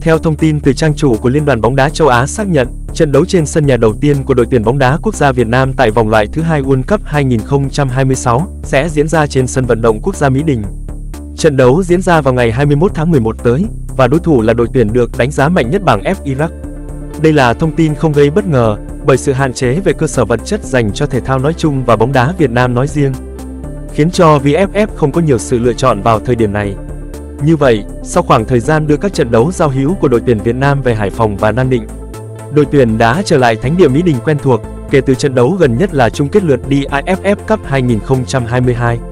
Theo thông tin từ trang chủ của Liên đoàn bóng đá châu Á xác nhận, trận đấu trên sân nhà đầu tiên của đội tuyển bóng đá quốc gia Việt Nam tại vòng loại thứ 2 World Cup 2026 sẽ diễn ra trên sân vận động quốc gia Mỹ Đình. Trận đấu diễn ra vào ngày 21 tháng 11 tới, và đối thủ là đội tuyển được đánh giá mạnh nhất bảng F Iraq. Đây là thông tin không gây bất ngờ, bởi sự hạn chế về cơ sở vật chất dành cho thể thao nói chung và bóng đá Việt Nam nói riêng, khiến cho VFF không có nhiều sự lựa chọn vào thời điểm này. Như vậy, sau khoảng thời gian đưa các trận đấu giao hữu của đội tuyển Việt Nam về Hải Phòng và Nam Định, đội tuyển đã trở lại thánh địa Mỹ Đình quen thuộc, kể từ trận đấu gần nhất là chung kết lượt đi AFF Cup 2022.